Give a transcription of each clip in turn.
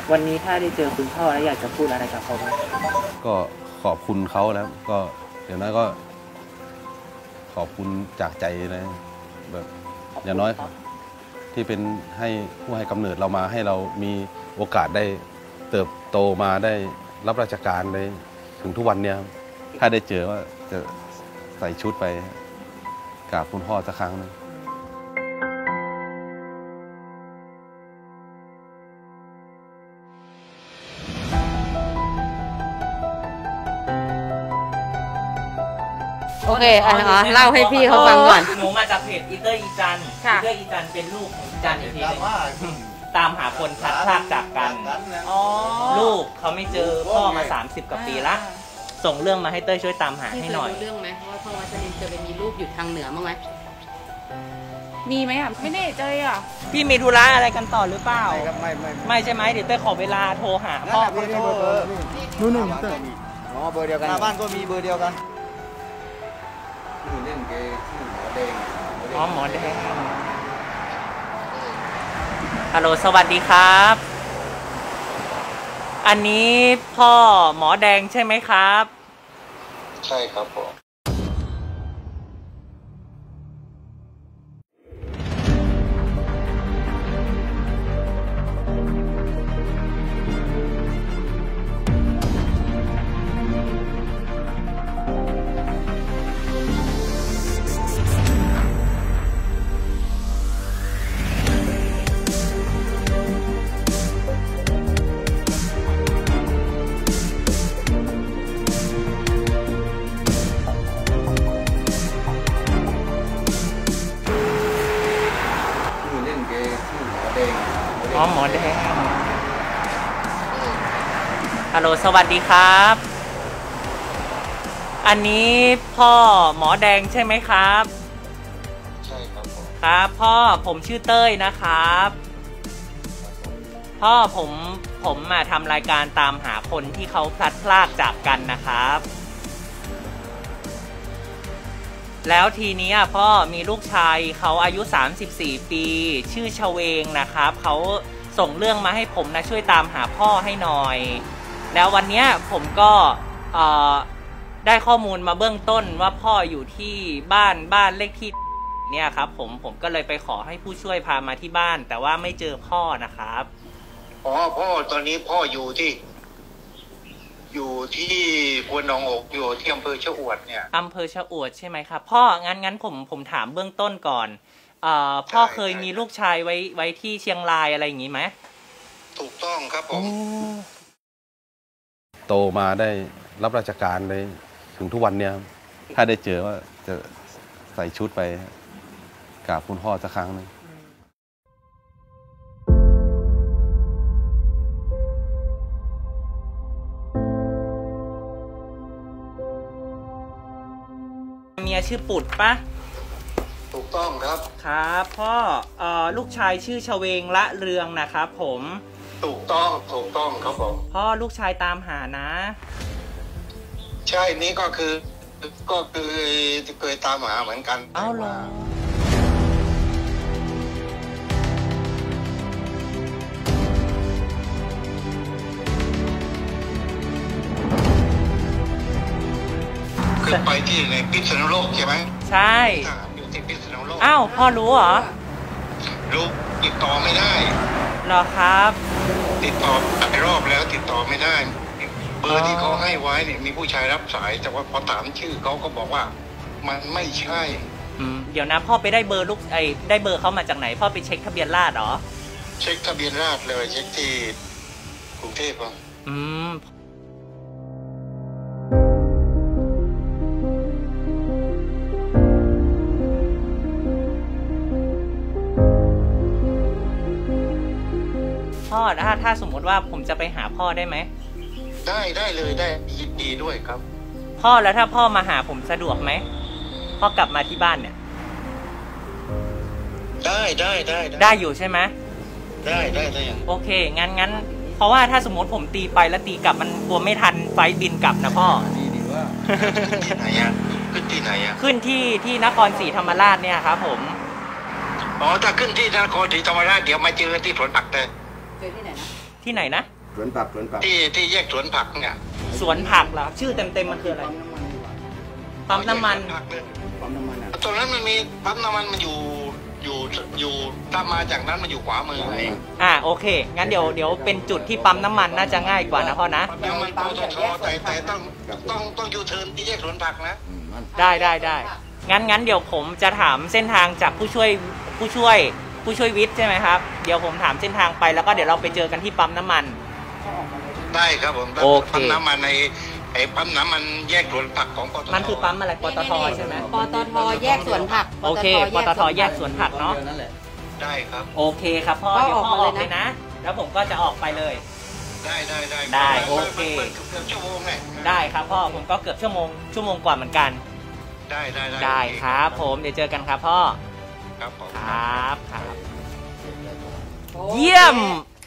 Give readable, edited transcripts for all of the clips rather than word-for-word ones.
วันนี้ถ้าได้เจอคุณพ่อแล้วอยากจะพูดอะไรกับเขาไหมก็ขอบคุณเขาแล้วก็เดี๋ยวนั้นก็ขอบคุณจากใจนะแบบอย่างน้อยที่เป็นให้ผู้ให้กำเนิดเรามาให้เรามีโอกาสได้เติบโตมาได้รับราชการได้ถึงทุกวันเนี้ยถ้าได้เจอว่าจะใส่ชุดไปกราบคุณพ่อสักครั้งนึงโอเคเล่าให้พี่เขาฟังก่อนหนูมาจากเพจอีเตอร์อีจันอีเตอร์อีจันเป็นลูกของอีจันอีกทีนึงตามหาคนพลัดพรากจากกันลูกเขาไม่เจอพ่อมา30 กว่าปีละส่งเรื่องมาให้เต้ยช่วยตามหาให้หน่อยรู้เรื่องไหมว่าพ่อวัชรินทร์เคยไปมีลูกอยู่ทางเหนือบ้างไหมมีไหมอ่ะไม่แน่ใจอ่ะพี่มีธุระอะไรกันต่อหรือเปล่าไม่ใช่ไหมเดี๋ยวเต้ยขอเวลาโทรหาพ่อนู่นเต้ยอ๋อเบอร์เดียวกันหน้าบ้านก็มีเบอร์เดียวกันเล่นเกมหมอแดงอ๋อหมอแดงฮัลโหลสวัสดีครับอันนี้พ่อหมอแดงใช่ไหมครับใช่ครับผมอ๋อหมอแดงฮัลโหลสวัสดีครับอันนี้พ่อหมอแดงใช่ไหมครับใช่ครับครับพ่อผมชื่อเต้ยนะครับพ่อผมมาทำรายการตามหาคนที่เขาพลัดพรากจากกันนะครับแล้วทีนี้พ่อมีลูกชายเขาอายุ34 ปีชื่อชเวงนะครับเขาส่งเรื่องมาให้ผมนะช่วยตามหาพ่อให้หน่อยแล้ววันนี้ผมก็ได้ข้อมูลมาเบื้องต้นว่าพ่ออยู่ที่บ้านเลขที่เนี่ยครับผมก็เลยไปขอให้ผู้ช่วยพามาที่บ้านแต่ว่าไม่เจอพ่อนะครับอ๋อพ่อตอนนี้พ่ออยู่ที่ควนหนองอกอยู่ที่อำเภอชะอวดเนี่ยอำเภอชะอวดใช่ไหมครับพ่องั้นผมถามเบื้องต้นก่อนพ่อเคยมีลูกชายไว้ที่เชียงรายอะไรอย่างนี้ไหมถูกต้องครับผมโตมาได้รับราชการได้ถึงทุกวันเนี้ยถ้าได้เจอว่าจะใส่ชุดไปกราบคุณพ่อสักครั้งนึงเมียชื่อปุดปะถูกต้องครับครับพ่อลูกชายชื่อชเวงละเรืองนะครับผมถูกต้องครับผมพ่อลูกชายตามหานะใช่นี่ก็คือเคยตามหาเหมือนกันอ้าวเหรอคือไปที่ในพิษณุโลกใช่ไหมใช่อยู่ที่พิษณุโลกอ้าวพ่อรู้เหรอรู้ติดต่อไม่ได้เหรอครับติดต่อหลายรอบแล้วติดต่อไม่ได้เบอร์ที่เขาให้ไว้เนี่ยมีผู้ชายรับสายแต่ว่าพอถามชื่อเขาก็บอกว่ามันไม่ใช่เดี๋ยวนะพ่อไปได้เบอร์ได้เบอร์เขามาจากไหนพ่อไปเช็คทะเบียนราษฎร์เหรอเช็คทะเบียนราษฎร์เลยเช็คที่กรุงเทพอ่ะพ่อถ้าสมมติว่าผมจะไปหาพ่อได้ไหมได้เลยได้ยินดีด้วยครับพ่อแล้วถ้าพ่อมาหาผมสะดวกไหมพ่อกลับมาที่บ้านเนี่ยได้อยู่ใช่ไหมได้อย่างโอเคงั้นเพราะว่าถ้าสมมติผมตีไปแล้วตีกลับมันกลัวไม่ทันไฟบินกลับนะพ่อดีว่าที่ไหนอ่ะขึ้นที่ไหนอ่ะขึ้นที่นครศรีธรรมราชเนี่ยครับผมอ๋อถ้าขึ้นที่นครศรีธรรมราชเดี๋ยวมาเจอที่สวนผักเตยเจอที่ไหนนะที่ไหนนะสวนผักที่แยกสวนผักเนี่ยสวนผักเหรอชื่อเต็มๆมันคืออะไรปั๊มน้ำมันปั๊มน้ำมันอ่ะตรงนั้นมันมีปั๊มน้ำมันมันอยู่ถ้ามาจากนั้นมันอยู่ขวามือเองโอเคงั้นเดี๋ยวเป็นจุดที่ปั๊มน้ำมันน่าจะง่ายกว่านะพ่อนะปั๊มน้ำมันปตทแต่ต้องยูเทิร์นที่แยกสวนผักนะได้งั้นเดี๋ยวผมจะถามเส้นทางจากผู้ช่วยวิทย์ใช่ไหมครับเดี๋ยวผมถามเส้นทางไปแล้วก็เดี๋ยวเราไปเจอกันที่ปั๊มน้ำมันได้ครับผมโอเคปั๊มน้ำมันไอ้ปั๊มน้ำมันแยกสวนผักของปตทมันคือปั๊มอะไรปตทใช่ไหมปตทแยกสวนผักโอเคปตทแยกสวนผักเนาะได้ครับโอเคครับพ่อพ่อเดี๋ยวพ่อออออก กมาเลเลย ยนะนะแล้วผมก็จะออกไปเลยได้โอเคเกือบชั่วโมงไงได้ครับพ่อผมก็เกือบชั่วโมงกว่าเหมือนกัน ได้ครับผมเดี๋ยวเจอกันครับพ่อครับผมครับเยี่ยม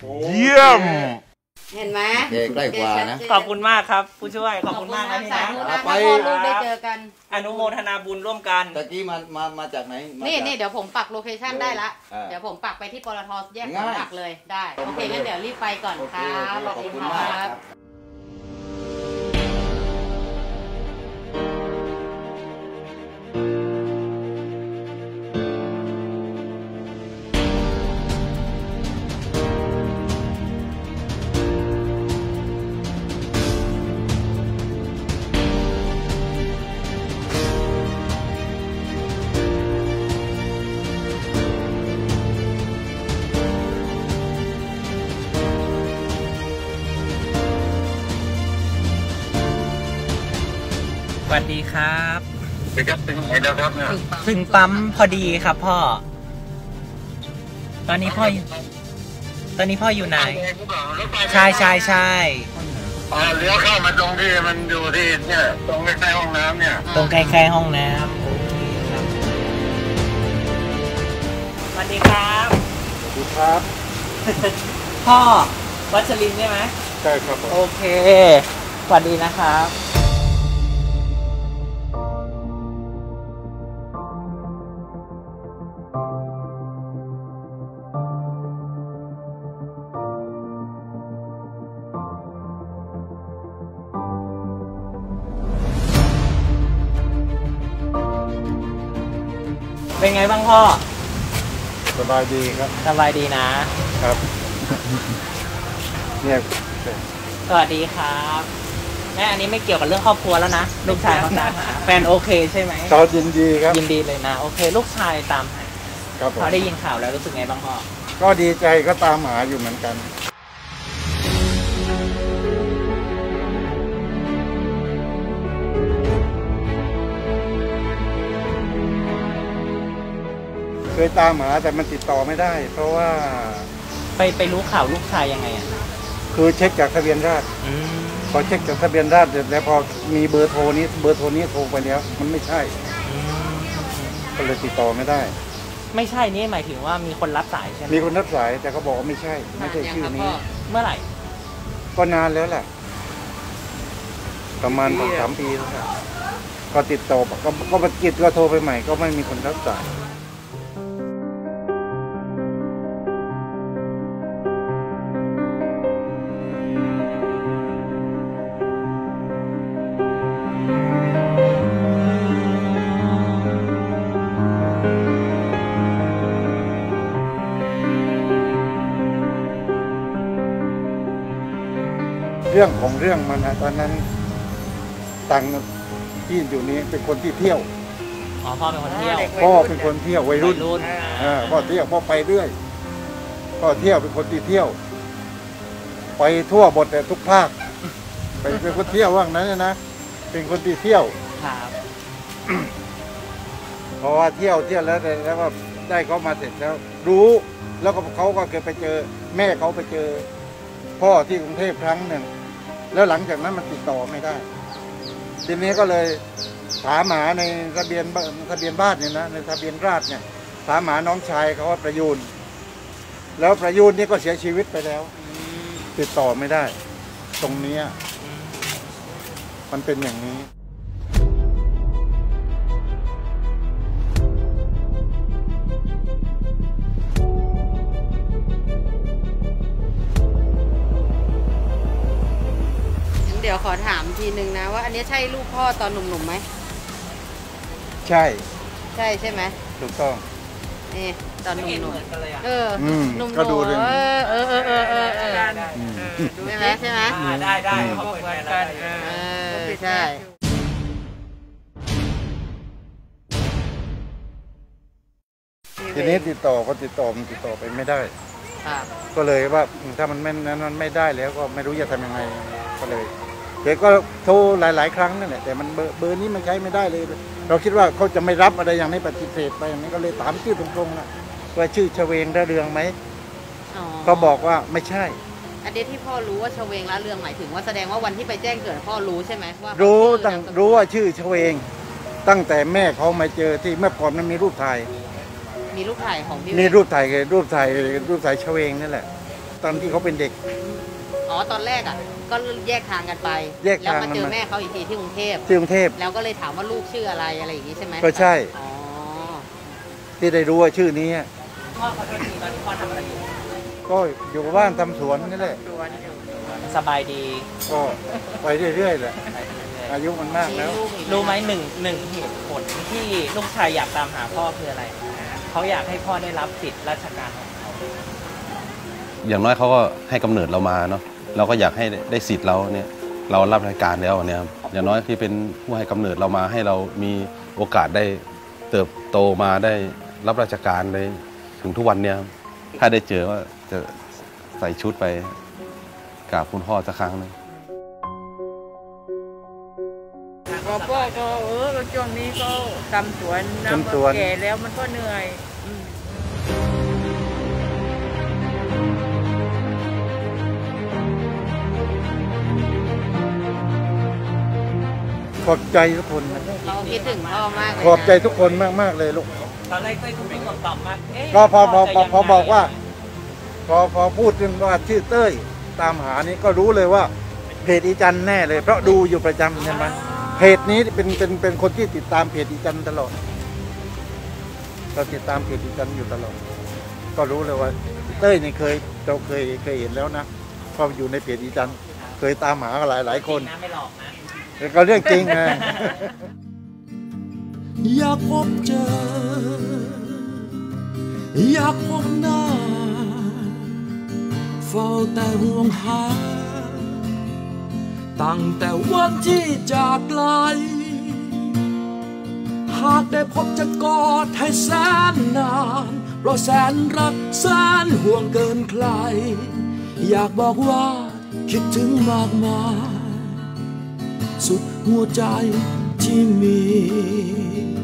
เห็นไหมใกล้กว่านะขอบคุณมากครับผู้ช่วยขอบคุณมากนะพี่สานะธุนะไปพ่อลูกได้เจอกันอนุโมทนาบุญร่วมกันตะกี้มาจากไหนนี่เดี๋ยวผมปักโลเคชั่นได้ละอ่าเดี๋ยวผมปักไปที่ปตทแยกสวนง่ายผักเลยได้โอเคงั้นเดี๋ยวรีบไปก่อนครับสวัสดีครับสวัสดีครับครับถึงไหนแล้วครับเนี่ยถึงปั๊มพอดีครับพ่อตอนนี้พ่ออยู่ไหนใช่เลี้ยวเข้ามาตรงที่มันอยู่ที่เนี่ยตรงใกล้ๆห้องน้ำเนี่ยตรงใกล้ๆห้องน้ำโอเคครับสวัสดีครับครับพ่อวัชรินทร์ใช่ไหมใช่ครับผมโอเคสวัสดีนะครับ เป็นไงบ้างพ่อสบายดีครับสบายดีนะครับเนี่ยสวัสดีครับแม่อันนี้ไม่เกี่ยวกับเรื่องครอบครัวแล้วนะลูกชายเขาตามหาแฟนโอเคใช่ไหมเขายินดีครับยินดีเลยนะโอเค ลูกชายตามหาครับผมเขาได้ยินข่าวแล้วรู้สึกไงบ้างพ่อก็ดีใจก็ตามหาอยู่เหมือนกัน เคยตามหาแต่มันติดต่อไม่ได้ เพราะว่าไปรู้ข่าวลูกชายยังไงอ่ะคือเช็คจากทะเบียนราษฎร์พอเช็คจากทะเบียนราษฎร์เสร็จแล้วพอมีเบอร์โทรนี้โทรไปแล้วมันไม่ใช่ก็เลยติดต่อไม่ได้ไม่ใช่นี่หมายถึงว่ามีคนรับสายใช่ไหมมีคนรับสายแต่เขาบอกว่าไม่ใช่ชื่อนี้เมื่อไหร่ก็นานแล้วแหละประมาณ2-3 ปีแล้วครับก็ติดต่อก็บัตรกิจก็โทรไปใหม่ก็ไม่มีคนรับสายเรื่องของเรื่องมันนะตอนนั้นตังที่อยู่นี้เป็นคนที่เที่ยวอ๋อพ่อเป็นคนเที่ยวพ่อเป็นคนเที่ยววัยรุ่น พ่อเที่ยวพ่อไปเรื่อยพ่อเที่ยวเป็นคนที่เที่ยว ไปทั่วหมดแต่ทุกภาคเป็นคนเที่ยวว่างนั้นนะเป็นคนที่เที่ยวครับเพราะว่าเที่ยวแล้วก็ได้เขามาเสร็จแล้ว รู้แล้วก็เขาก็เคยไปเจอ แม่เขาไปเจอ พ่อที่กรุงเทพครั้งหนึ่งแล้วหลังจากนั้นมันติดต่อไม่ได้ทีนี้ก็เลยถามหาในทะเบียนบ้านเนี่ยนะในทะเบียนราษฎร์เนี่ยถามหาน้องชายเขาว่าประยูนแล้วประยูนนี่ก็เสียชีวิตไปแล้ว ติดต่อไม่ได้ ตรงนี้มันเป็นอย่างนี้ขอถามทีนึงนะว่าอันนี้ใช่ลูกพ่อตอนหนุ่มๆไหมใช่ใช่ไหมถูกต้องนี่ตอนหไม่เห็นนุ่มเหมือนกันเลยอ่ะๆหนุ่มๆก็ดูเลยใช่ไหมได้เขาเหมือนกันใช่ทีนี้ติดต่อมันติดต่อไปไม่ได้ค่ะก็เลยว่าถ้ามันไม่ได้แล้วก็ไม่รู้จะทำยังไงก็เลยเด็กก็โทรหลายๆครั้งนั่นแหละแต่มันเบอร์นี้มันใช้ไม่ได้เลย เราคิดว่าเขาจะไม่รับอะไรอย่างนี้ปฏิเสธไปอย่างนี้ก็เลยถามชื่อตรงๆนะว่าชื่อชเวงระเรืองไหมเขาบอกว่าไม่ใช่อันนี้ที่พ่อรู้ว่าชเวงละเรืองหมายถึงว่าแสดงว่าวันที่ไปแจ้งเกิดพ่อรู้ใช่ไหมว่ารู้ว่าชื่อชเวงตั้งแต่แม่เขามาเจอที่เมื่อก่อนมันมีรูปถ่ายมีรูปถ่ายของพี่นี่รูปถ่ายชเวงนี่แหละตอนที่เขาเป็นเด็กอ๋อตอนแรกอ่ะก็แยกทางกันไปแยกแล้วทางมากันเจอมาแม่เขาอีกทีที่กรุงเทพ แล้วก็เลยถามว่าลูกชื่ออะไรอย่างนี้ใช่ไหมก็ใช่อ๋อที่ได้รู้ว่าชื่อนี้พ่อขอโทษทีตอนที่พ่อทำอะไรอยู่ก็อยู่บ้านทำสวนนี่แหละสบายดีก็ไปเรื่อยๆแหละอายุมันมากแล้วรู้ไหมหนึ่งเหตุผลที่ลูกชายอยากตามหาพ่อคืออะไรเขาอยากให้พ่อได้รับสิทธิราชการของเขาอย่างน้อยเขาก็ให้กำเนิดเรามาเนาะเราก็อยากให้ได้สิทธิ์เราเนี่ยเรารับราชการแล้วเนี่ยครับอย่างน้อยที่เป็นผู้ให้กำเนิดเรามาให้เรามีโอกาสได้เติบโตมาได้รับราชการเลยถึงทุกวันเนี่ยครับถ้าได้เจอว่าจะใส่ชุดไปกราบคุณพ่อสักครั้งนึงก็พ่อก็ช่วงนี้ก็ทำสวนนะทำสวนแก่แล้วมันก็เหนื่อยขอบใจทุกคนนะเราคิดถึงพ่อมากเลยนะขอบใจทุกคนมากๆเลยลูกตอนแรกเต้ยก็ไม่ตอบมาเอ๊ะก็พอจะยังไงบอกว่า พอพูดถึงว่าชื่อเต้ยตามหานี้ก็รู้เลยว่าเพจอีจันแน่เลยเพราะดูอยู่ประจำใช่ไหมเพจนี้เป็นคนที่ติดตามเพจอีจันตลอดเราติดตามเพจอีจันอยู่ตลอดก็รู้เลยว่าเต้ยนี่เราเคยเห็นแล้วนะพออยู่ในเพจอีจันเคยตามหาหลายคนนะไม่หลอกนะแต่ก็เรื่องจริงนะอยากพบเจอ อยากพบหน้าเฝ้าแต่ห่วงหาตั้งแต่วันที่จากไกลหากได้พบจะกอดให้แสนนานเพราะแสนรักแสนห่วงเกินใครอยากบอกว่าคิดถึงมากมายสุดหัวใจที่มี